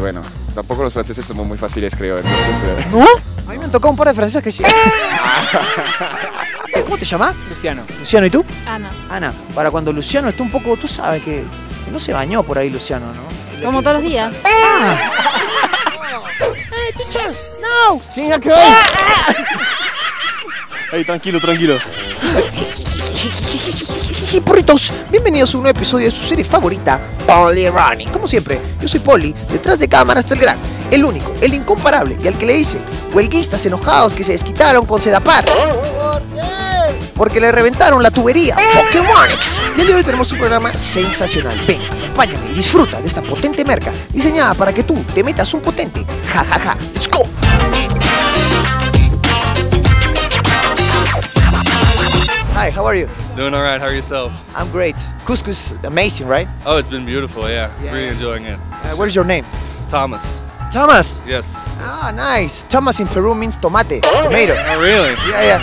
bueno, tampoco los franceses somos muy fáciles, creo, entonces... ¿No? A mí me han tocado un par de franceses que sí. ¿Cómo te llamas? Luciano. Luciano, ¿y tú? Ana. Ana, para cuando Luciano esté un poco, tú sabes que no se bañó por ahí Luciano, ¿no? Como todos los días. ¡Hey, teacher! ¡No! Hey, tranquilo, tranquilo. Porritos, bienvenidos a un nuevo episodio de su serie favorita, Polly Running. Como siempre, yo soy Polly, detrás de cámara está el gran, el único, el incomparable y al que le dicen huelguistas enojados que se desquitaron con Sedapar. Porque le reventaron la tubería. ¡Fucking Ronix! Y el día de hoy tenemos un programa sensacional. Ven, acompáñame y disfruta de esta potente merca diseñada para que tú te metas un potente. Ja, ja, ja. ¡Let's go! Hi, how are you? Doing all right. How are yourself? I'm great. Cusco is amazing, right? Oh, it's been beautiful. Yeah, Yeah. really enjoying it. What is your name? Thomas. Thomas. Yes. Ah, nice. Thomas in Peru means tomate. Tomato. Oh, really? Yeah.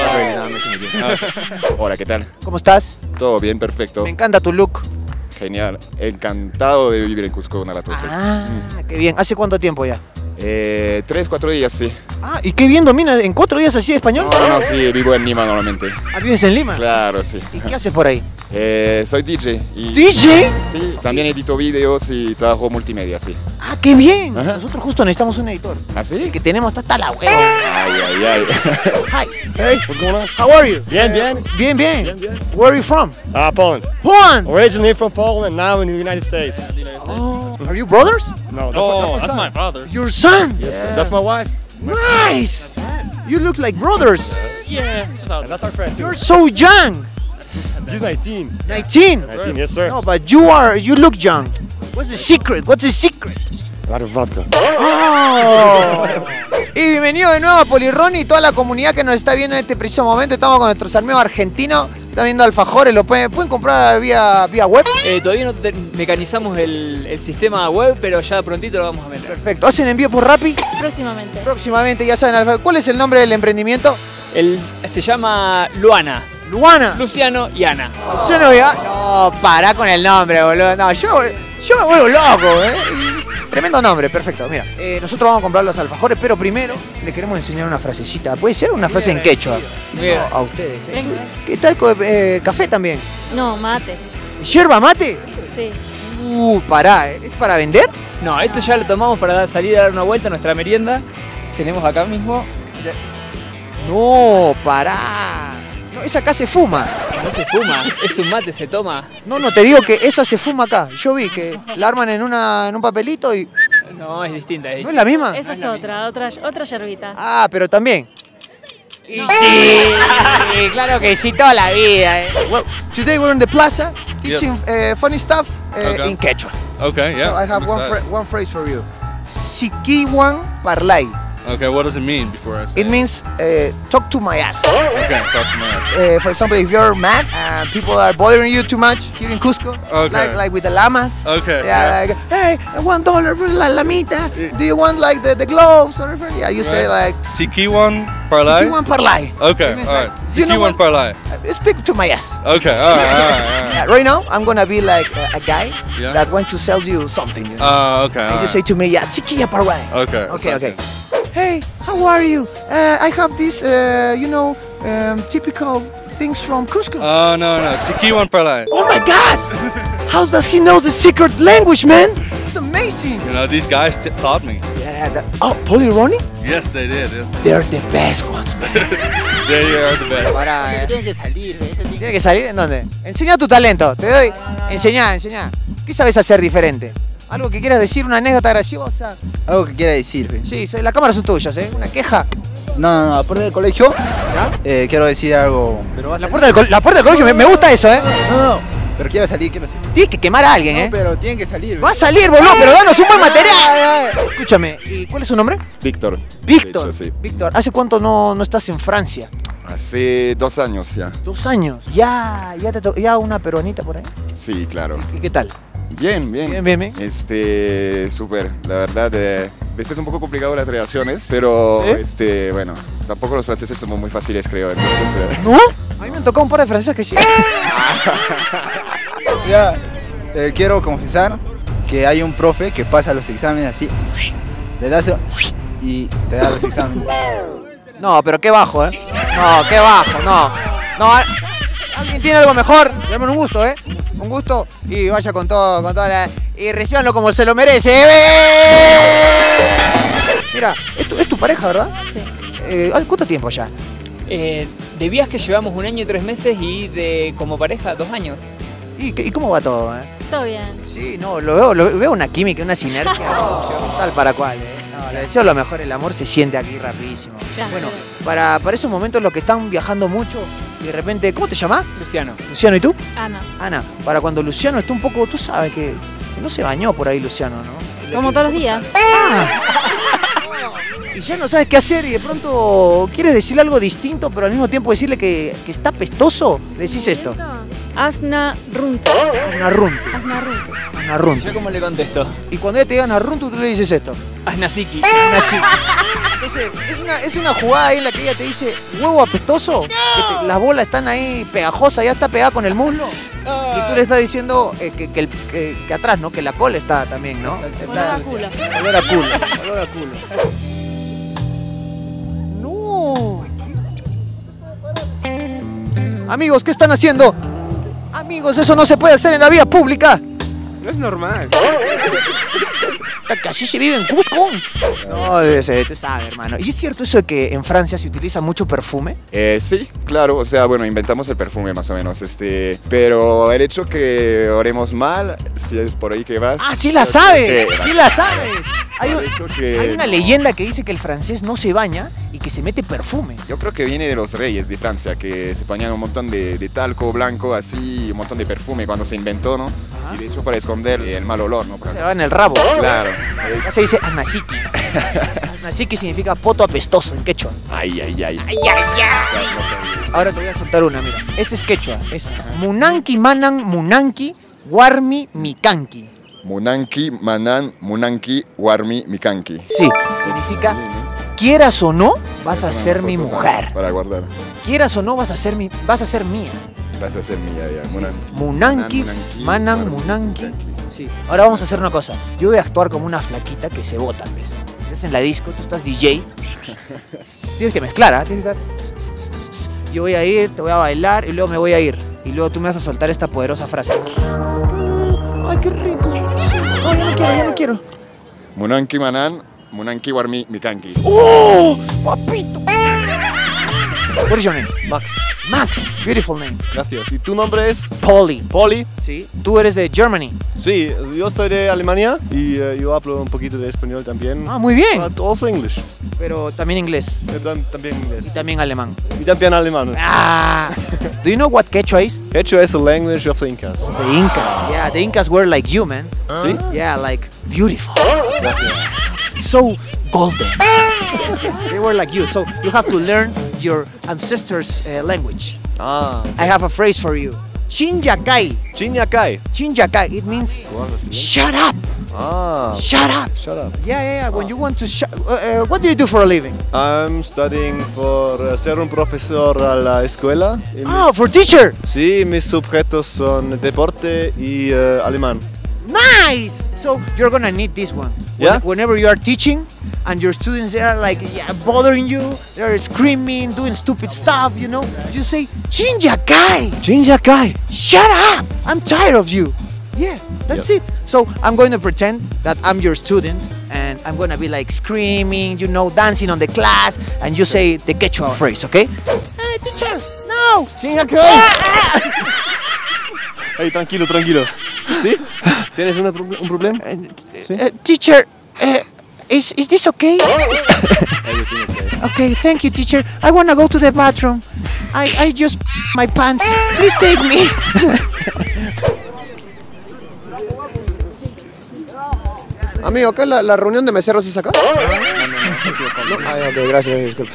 Wow. Hola, ¿qué tal? ¿Cómo estás? Todo bien, perfecto. Me encanta tu look. Genial. Encantado de vivir en Cusco, una Guanaratose. Ah, qué bien. ¿Hace cuánto tiempo ya? 3, 4 días, sí. Ah, ¿y qué bien domina en 4 días así español? No, sí, vivo en Lima normalmente. Ah, ¿vives en Lima? Claro, sí. ¿Y qué haces por ahí? Soy DJ. Y, ¿DJ? Sí, también edito videos y trabajo multimedia, sí. Ah, qué bien. Ajá. Nosotros justo necesitamos un editor. ¿Ah, sí? El que tenemos hasta la huevo. Ay. Hi. Hey, what's going on? How are you? Bien. Bien. Bien. Where are you from? Poland. Poland. Originally from Poland, now in the United States. Oh, are you brothers? No, That's my father. Your son. that's my wife. Nice. You look like brothers. Yeah. Just out. And that's our friend. You're so young. She's 19. 19. 19, yes sir. No, but you look young. What's the secret? A lot of vodka. Oh. Y bienvenido de nuevo a Polirroni y toda la comunidad que nos está viendo en este preciso momento. Estamos con nuestros amigos argentinos. Están viendo alfajores, lo pueden comprar vía web. Todavía no mecanizamos el sistema web, pero ya prontito lo vamos a meter. Perfecto. ¿Hacen envío por Rappi? Próximamente. Próximamente, ya saben. ¿Cuál es el nombre del emprendimiento? Se llama Luana. Luana. Luciano y Ana. Luciano ya. No, pará con el nombre, boludo. No, yo me vuelvo loco, Tremendo nombre, perfecto. Mira, nosotros vamos a comprar los alfajores, pero primero le queremos enseñar una frasecita. ¿Puede ser una frase en quechua? Bien. No, a ustedes. Venga. ¿Qué tal café también? No, mate. ¿Yerba mate? Sí. Pará, ¿es para vender? No, esto ya lo tomamos para salir a dar una vuelta a nuestra merienda. Tenemos acá mismo. No, pará. No, esa acá se fuma. No se fuma, es un mate, se toma. No, te digo que esa se fuma acá. Yo vi que la arman en un papelito y... No, es distinta. ¿No es la misma? Esa es otra yerbita. Ah, pero también. Y sí, claro que sí, toda la vida. Well, today we're in the plaza teaching funny stuff Okay. in Quechua. Okay. Yeah. So I have I'm excited. one phrase for you. Sikiwan parlay. Okay. What does it mean before I say It means talk to my ass. Okay. Talk to my ass. For example, if you're mad and people are bothering you too much here in Cusco, Okay. like with the llamas. Okay. Yeah, like, hey, $1 for la lamita. Do you want like the gloves or whatever? Yeah, you say like Sikiwan parlay. Sikiwan parlay. Okay. It means All right. like, you know Sikiwan what? parlay. Speak to my ass. Okay. All right. Yeah, right now, I'm gonna be like a guy Yeah. that wants to sell you something. You know? Okay. And you say to me, yeah, Sikia parlay. Okay. Okay. Hey, how are you? I have this, typical things from Cusco. Oh no. Sikiwan parlay. Oh my God! How does he know the secret language, man? It's amazing. You know, these guys taught me. Yeah. Polirroni? Yes, they did. Yeah. They're the best ones, man. They are the best. ¿Tiene que salir? ¿En dónde? Enseña tu talento. Te doy. Enseñá. ¿Qué sabes hacer diferente? ¿Algo que quieras decir? ¿Una anécdota graciosa? Algo que quiera decir. Sí, las cámaras son tuyas, ¿Una queja? No, aparte del colegio, quiero decir algo. Pero va a La salir. puerta del colegio, me gusta eso, No, pero quiero salir. Tienes que quemar a alguien, No, pero tienen que salir. Va a salir, boludo, pero danos un buen material. Escúchame, ¿y cuál es su nombre? Víctor. Víctor. De hecho, sí. Víctor, ¿hace cuánto no estás en Francia? Hace 2 años ya. 2 años. Ya una peruanita por ahí. Sí, claro. ¿Y qué tal? Bien. Bien. Súper. La verdad, a veces es un poco complicado las relaciones, pero bueno, tampoco los franceses somos muy fáciles, creo. Entonces, ¿No? A mí me han tocado un par de franceses que sí. Ya, quiero confesar que hay un profe que pasa los exámenes así, le das y te da los exámenes. No, pero qué bajo, ¿eh? No, qué bajo, no. No, alguien tiene algo mejor. Dame un gusto, ¿eh? Un gusto y vaya con todo, y recíbanlo como se lo merece. Mira, es tu pareja, ¿verdad? Sí. ¿Cuánto tiempo ya? De viaje llevamos 1 año y 3 meses y de como pareja 2 años. ¿Y cómo va todo, Todo bien. Sí, no, lo veo una química, una sinergia tal para cual, No, le deseo lo mejor, el amor se siente aquí rapidísimo. Gracias. Bueno, para esos momentos los que están viajando mucho y de repente, ¿cómo te llamas? Luciano. Luciano, ¿y tú? Ana. Ana, para cuando Luciano esté un poco, tú sabes que no se bañó por ahí Luciano, ¿no? Como todos los días. Y ya no sabes qué hacer y de pronto quieres decirle algo distinto, pero al mismo tiempo decirle que está pestoso, decís esto. Asna runta. Una runtu, Asna runta. una runtu. ¿Yo cómo le contesto? Y cuando ella te diga una runtu, tú le dices esto. Asnasiki. Una así. Entonces, es una jugada ahí en la que ella te dice, huevo apestoso, que las bolas están ahí pegajosas, ya está pegada con el muslo. Y tú le estás diciendo que atrás, ¿no? Que la cola está también, ¿no? Olor a culo. Olor a culo, olor a culo. ¡No! Amigos, ¿qué están haciendo? Amigos, eso no se puede hacer en la vía pública. No es normal. Así se vive en Cusco. No, tú sabes, hermano. ¿Y es cierto eso de que en Francia se utiliza mucho perfume? Sí, claro, o sea, bueno, inventamos el perfume más o menos, pero el hecho que oremos mal, si es por ahí que vas... ¡Ah, sí la sabes! ¡Sí la sabes! Hay Hay una leyenda que dice que el francés no se baña y que se mete perfume. Yo creo que viene de los reyes de Francia, que se ponían un montón de talco blanco, así, un montón de perfume cuando se inventó, ¿no? Ajá. Y de hecho para esconder el mal olor, ¿no? Se va en el rabo. Claro. Ya se dice asnasiki. Asnasiki significa poto apestoso en quechua. Ay, ay, ay. Ahora te voy a soltar una, mira. Este es quechua. Es munanki manan munanki warmi mikanki. Munanki, manan, munanki, warmi, mikanki. Sí, significa quieras o no, vas a ser mi mujer. Para guardar. Quieras o no, vas a ser mía. Vas a ser mía, ya. Munanki, manan, munanki. Sí. Ahora vamos a hacer una cosa. Yo voy a actuar como una flaquita que se bota, ¿ves? Estás en la disco, tú estás DJ. Tienes que mezclar, ¿ah? Tienes que estar... Yo voy a ir, te voy a bailar y luego me voy a ir. Y luego tú me vas a soltar esta poderosa frase. ¡Ay, qué rico! No, ya no quiero. Munanki, manan, munanki, warmi, mikanki. ¡Oh! ¡Papito! What is your name? Max. Max, beautiful name. Gracias. ¿Y tu nombre es? Polly. Polly. Sí. Tú eres de Germany. Sí, yo soy de Alemania y yo hablo un poquito de español también. Ah, muy bien. But also English. Pero también inglés. También Y inglés. también alemán. Y también alemán. Ah! Do you know what Quechua is? Quechua is the language of the Incas. The Incas. Yeah, the Incas were like you, man. ¿Sí? Yeah, like beautiful. Gracias. So golden. Yes, they were like you. So you have to learn your ancestors' language. Ah. I have a phrase for you. Chinyakai. Chinyakai. Chinyakai. It means shut up. Ah. Shut up. Shut up. Yeah. When you want to shut... what do you do for a living? I'm studying for ser un profesor a la escuela. Y Oh, for teacher. sí, mis sujetos son deporte y alemán. Nice. So you're gonna need this one. Yeah? Whenever you are teaching and your students they are like bothering you, they're screaming, doing stupid stuff, you know, you say, Chinyakai, Chinyakai. shut up. I'm tired of you. Yeah, that's it. So I'm going to pretend that I'm your student and I'm going to be like screaming, you know, dancing on the class, and you say the Quechua phrase, okay? Hey, teacher, no. Chinyakai. Hey, tranquilo. ¿Sí? ¿Tienes un problema? ¿Sí? Teacher, is this okay? Okay, thank you, teacher. I want to go to the bathroom. I just my pants. Please take me. Amigo, ¿acá la reunión de meseros es acá? No. Ay, ok, gracias, disculpa.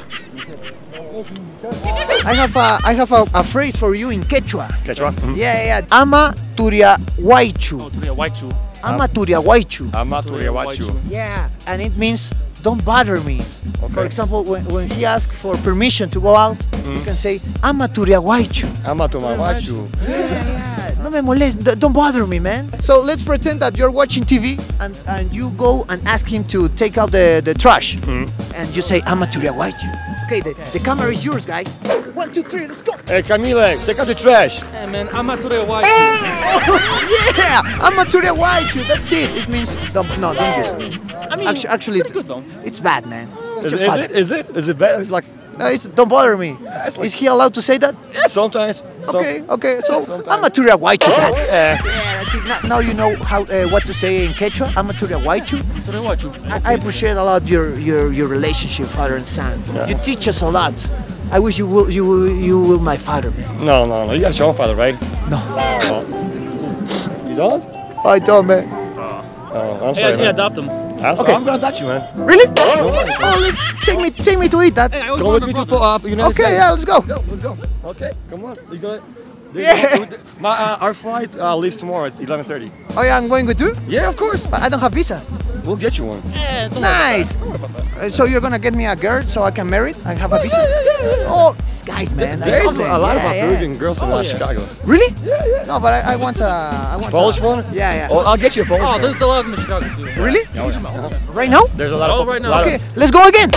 I have a phrase for you in Quechua. Quechua. Yeah. Ama turiawaichu. Ama turiawaichu. Amaturiawachu. Yeah, and it means don't bother me. Okay. For example, when he asks for permission to go out, you can say Ama turiawaichu. Amatumawachu. Yeah. No me molest. Don't bother me, man. So let's pretend that you're watching TV and you go and ask him to take out the trash. And you say, I'm a Turiahuaychu. Okay, the camera is yours, guys. 1, 2, 3, let's go. Hey, Camila, take out the trash. Hey man, I'm a Turiahuaychu. Yeah, I'm a Turiahuaychu. That's it. It means don't use it. I mean, Actually, pretty good though. it's bad, man. Is Your father. it bad? It's like, No, don't bother me. Is he allowed to say that? yeah, sometimes. Okay. So sometimes. I'm a Turiahuaychu, Dad. Yeah, that's it. Now you know how what to say in Quechua. I'm a Turiahuaychu. I appreciate a lot your relationship, father and son. Yeah. You teach us a lot. I wish you will my father, man. No. You got your own father, right? No. You don't? I don't, man. Oh, I'm sorry, man. adopt him. Okay. I'm gonna adopt you, man. Really? Oh, take me to eat that. Go with me to United Okay, States. yeah, let's go. Let's go. Okay, come on. You go. Yeah. Our flight leaves tomorrow. It's 11:30. Oh yeah, I'm going with you. Yeah, of course. But I don't have visa. We'll get you one. Nice. So you're gonna get me a girl so I can marry? I have a visa. Oh, these guys, man. There's I a lot of yeah. Peruvian girls in Chicago. Really? Yeah. No, but I want a Polish one? Yeah. Oh, I'll get you a Polish one. there's a lot of them in Chicago too. Really? Right now? There's a lot of. right now. lot of- Okay, let's go again.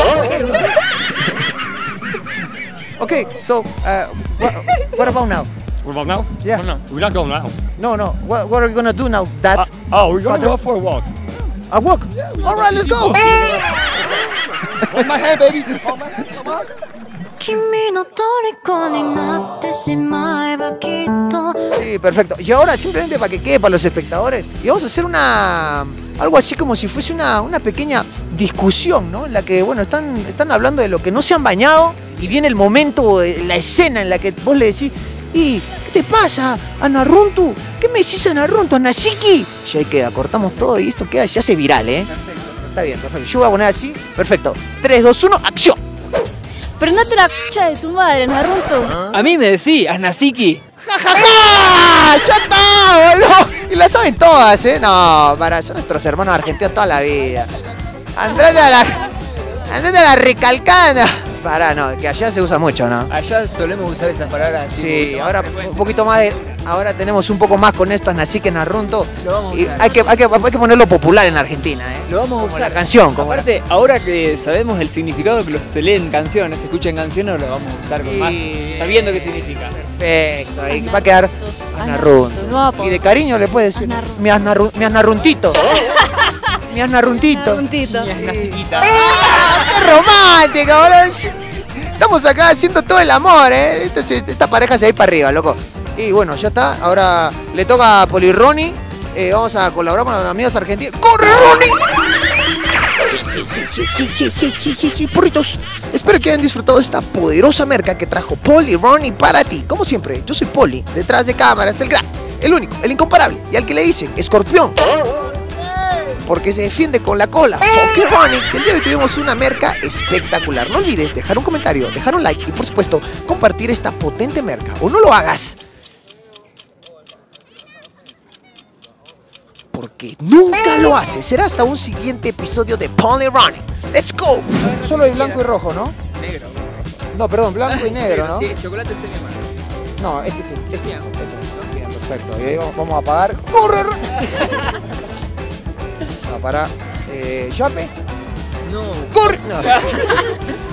Okay, so what about now? What about now? Yeah. We're not going now. No. What are you gonna do now? That We're gonna Father- go for a walk. a walk. All right, let's go. Hold my hand, baby. Hold my hand. Come on. 君の虜になってしまえばきっと Sí, perfecto. Y ahora simplemente para que quede para los espectadores, y vamos a hacer algo así como si fuese una pequeña discusión, ¿no? En la que, bueno, están hablando de lo que no se han bañado y viene el momento, la escena en la que vos le decís, ¿y qué te pasa, Anarruntu? ¿Qué me decís, Anarruntu, Anasiki? Y ahí queda, cortamos todo y esto queda, se hace viral, ¿eh? Perfecto. Está bien, perfecto. Yo voy a poner así, perfecto. 3, 2, 1, ¡acción! Pero no te la concha de tu madre, Naruto. A mí me decís, Asnasiki. ¡Ja, ja, ja! ¡Ya está, boludo! Y la saben todas, ¿eh? No, son nuestros hermanos argentinos toda la vida. Andate a la recalcada. Pará, no, que allá se usa mucho, ¿no? Allá solemos usar esas palabras. Sí, tipo, ahora frecuente. un poquito más de... Ahora tenemos un poco más con estas Nasique Narrunto. Lo vamos a Y usar. hay que ponerlo popular en Argentina, ¿eh? Lo vamos a Como usar. la canción, como Aparte, ahora que sabemos el significado que se lee en canciones, se escucha en canciones, lo vamos a usar con más, sabiendo qué significa. Perfecto, ahí va a quedar Anarrunto. No, Y de cariño le puedes decir Anarrunto. mi Asnarruntito. Mi Asnarruntito. Naruntito. Asnasiquita. ¡Ah, qué romántico, boludo! Estamos acá haciendo todo el amor, ¿eh? Esta pareja se va a ir para arriba, loco. Y bueno, ya está. Ahora le toca a Polironi. Vamos a colaborar con los amigos argentinos. ¡Corre, Ronnie! Sí, porritos. Espero que hayan disfrutado de esta poderosa merca que trajo Polironi para ti. Como siempre, yo soy Poli. Detrás de cámara está el gran, el único, el incomparable. Y al que le dicen escorpión, porque se defiende con la cola. Fokironix, el día de hoy tuvimos una merca espectacular. No olvides dejar un comentario, dejar un like y por supuesto compartir esta potente merca. O no lo hagas, porque nunca lo haces. Será hasta un siguiente episodio de Polironi. ¡Let's go! Solo hay blanco y rojo, ¿no? Negro. No, perdón, blanco y negro, ¿no? Sí, chocolate semi-amargo. No, este. Bien, perfecto. Y ahí vamos a apagar. ¡Corre, Ronnie! No, para. ¿Yape? No. ¡Corre! No.